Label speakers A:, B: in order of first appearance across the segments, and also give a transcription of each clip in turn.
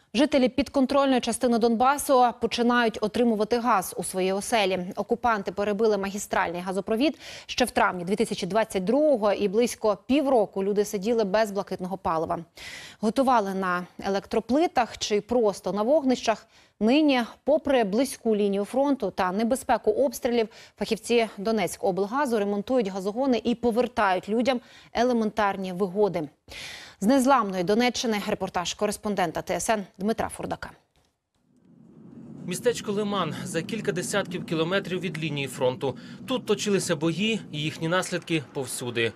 A: Жителі підконтрольної частини Донбасу починають отримувати газ у свої оселі. Окупанти перебили магістральний газопровід ще в травні 2022-го і близько півроку люди сиділи без блакитного палива. Готували на електроплитах чи просто на вогнищах. Нині, попри близьку лінію фронту та небезпеку обстрілів, фахівці Донецькоблгазу ремонтують газогони і повертають людям елементарні вигоди. З незламної Донеччини репортаж кореспондента ТСН Дмитра Фурдака.
B: Містечко Лиман за кілька десятків кілометрів від лінії фронту. Тут точилися бої і їхні наслідки повсюди.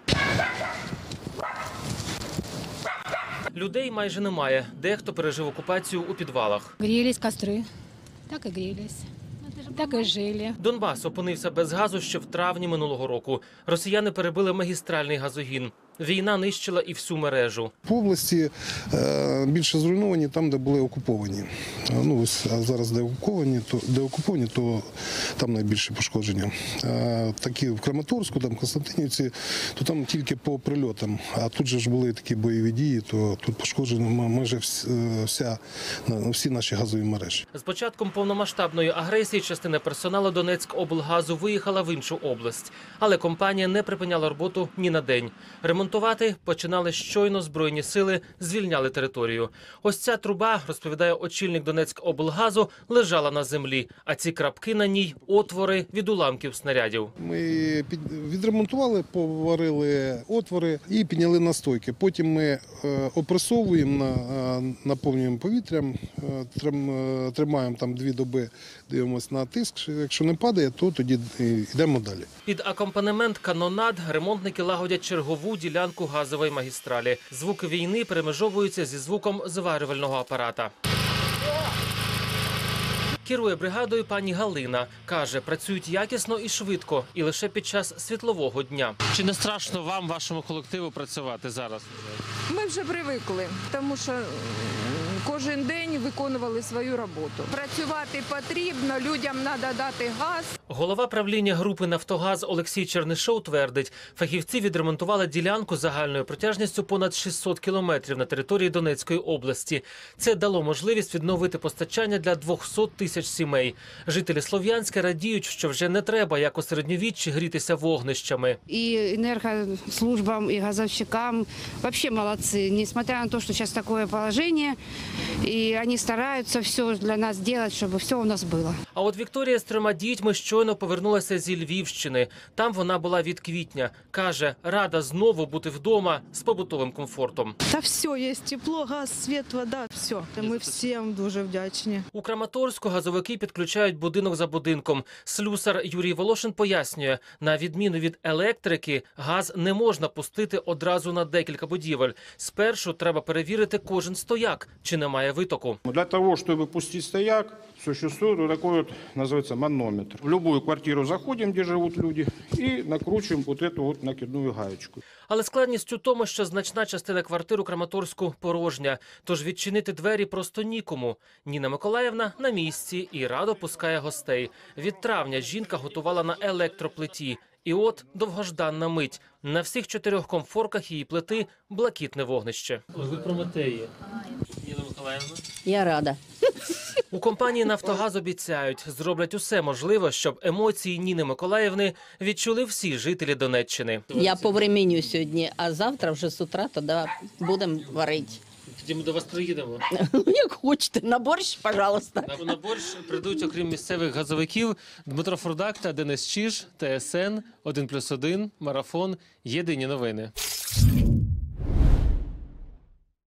B: Людей майже немає. Дехто пережив окупацію у підвалах.
C: Грілись костри, так і грілись, так і жили.
B: Донбас опинився без газу ще в травні минулого року. Росіяни перебили магістральний газогін. Війна нищила і всю мережу.
D: По області більше зруйновані там, де були окуповані. Ну, ось зараз де окуповані, то там найбільше пошкодження. Такі в Краматорську, там Константинівці, то там тільки по прильотам. А тут же ж були такі бойові дії, то тут пошкоджено майже всі наші газові мережі.
B: З початком повномасштабної агресії частина персоналу Донецькоблгазу виїхала в іншу область. Але компанія не припиняла роботу ні на день. Ремонтувати починали щойно Збройні сили звільняли територію. Ось ця труба, розповідає очільник Донецькоблгазу, лежала на землі, а ці крапки на ній – отвори від уламків снарядів.
D: Ми відремонтували, поварили отвори і підняли настойки. Потім ми опресовуємо, наповнюємо повітрям, тримаємо там 2 доби, дивимося на тиск. Якщо не падає, то тоді йдемо далі.
B: Під акомпанемент канонад ремонтники лагодять чергову ділянку газової магістралі. Звуки війни перемежовуються зі звуком зварювального апарата. Керує бригадою пані Галина. Каже, працюють якісно і швидко, і лише під час світлового дня. Чи не страшно вам, вашому колективу, працювати зараз?
E: Ми вже привикли, тому що кожен день виконували свою роботу. Працювати потрібно, людям треба дати газ.
B: Голова правління групи «Нафтогаз» Олексій Чернишов твердить, фахівці відремонтували ділянку загальною протяжністю понад 600 кілометрів на території Донецької області. Це дало можливість відновити постачання для 200 тисяч сімей. Жителі Слов'янська радіють, що вже не треба, як у середньовіччі, грітися вогнищами.
F: И энергослужбам, и газовщикам вообще молодцы. Несмотря на то, что сейчас такое положение, и они стараются все для нас делать, чтобы все у нас было.
B: А от Вікторія з 3 дітьми щойно повернулася зі Львівщини. Там вона була від квітня. Каже, рада знову бути вдома з побутовим комфортом.
G: Та все, є тепло, газ, світ, вода, все. Ми всім дуже вдячні.
B: У Краматорську газовики підключають будинок за будинком. Слюсар Юрій Волошин пояснює, на відміну від електрики, газ не можна пустити одразу на декілька будівель. Спершу треба перевірити кожен стояк, чи немає витоку.
H: Для того, чтобы пустить стояк, существует вот такой вот, называется, манометр. В любую квартиру заходим, где живут люди, и накручиваем вот эту вот накидную гаечку.
B: Але складність у тому, що значна частина квартир у Краматорську порожня, тож відчинити двері просто нікому. Ніна Миколаївна на місці і радо пускає гостей. Від травня жінка готувала на електроплиті. І от довгожданна мить. На всіх 4 комфорках її плити блакитне вогнище. Ви Прометеї. Ніна Миколаївна?
I: Я рада.
B: У компанії «Нафтогаз» обіцяють, зроблять усе можливе, щоб емоції Ніни Миколаївни відчули всі жителі Донеччини.
I: Я повременю сьогодні, а завтра вже з утра тоді будемо варити.
B: Тоді ми до вас приїдемо.
I: Як хочете, на борщ, пожалуйста.
B: На борщ прийдуть, окрім місцевих газовиків, Дмитро Фурдак та Денис Чиж, ТСН, 1+1, Марафон, Єдині новини.